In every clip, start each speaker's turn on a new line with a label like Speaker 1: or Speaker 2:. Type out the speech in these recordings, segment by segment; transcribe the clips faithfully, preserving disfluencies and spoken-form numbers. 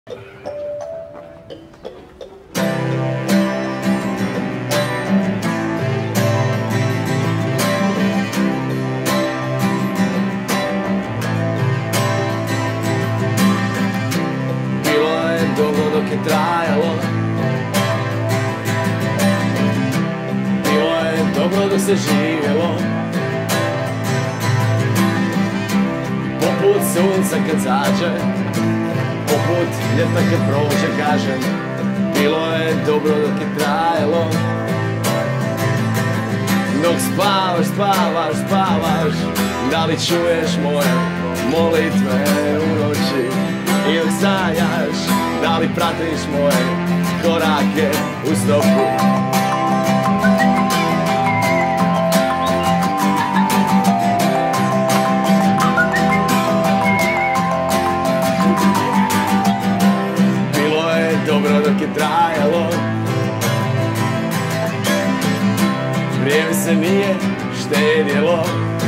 Speaker 1: Bilo je dobro dok je trajalo, bilo je dobro dok se živjelo, poput sunca kad zađe, poput ljeta kad prođe, kažem, bilo je dobro dok je trajalo. Dok spavaš, spavaš, spavaš, da li čuješ moje molitve u noći? I dok sanjaš, da li pratiš moje korake u stopu? Bilo je dobro dok je trajalo, vrijeme se nije štedjelo.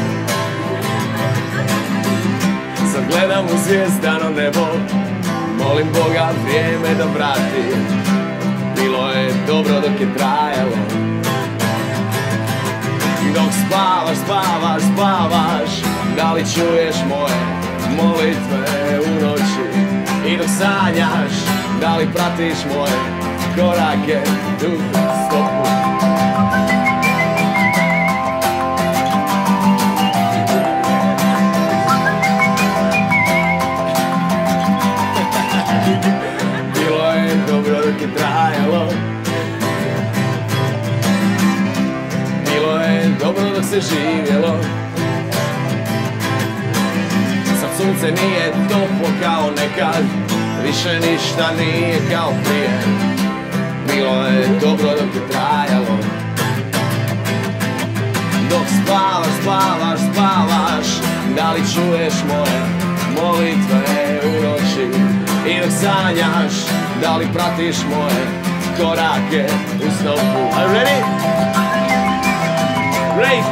Speaker 1: Sad gledam u zvijezdano nebo, molim Boga vrijeme da vrati. Bilo je dobro dok je trajalo. Dok spavaš, spavaš, spavaš, da li čuješ moje molitve u noći? I dok sanjaš, da li pratiš moje korake u stopu? Bilo je dobro dok je trajalo, bilo je dobro dok se živjelo. Sad sunce nije toplo kao nekad, više ništa nije kao prije. Bilo je dobro dok je trajalo. Dok spavaš, spavaš, spavaš, da li čuješ moje molitve u noći? I dok sanjaš, da li pratiš moje korake u stopu? Are you ready? Great!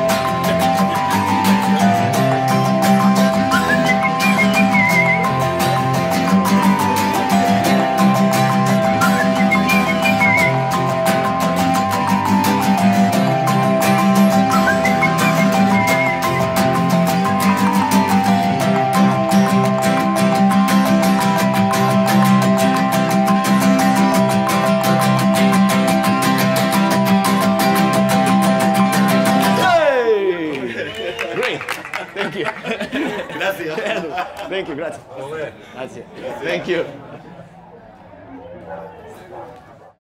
Speaker 1: Thank you.
Speaker 2: Gracias.
Speaker 1: Thank you, grazie. Grazie. Thank you.